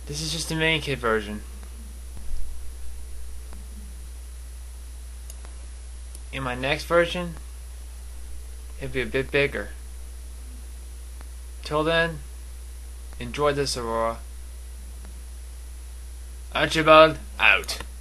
This is just the Minikit version. In my next version, it'll be a bit bigger. Till then, enjoy this, Aurora. Archibald, out.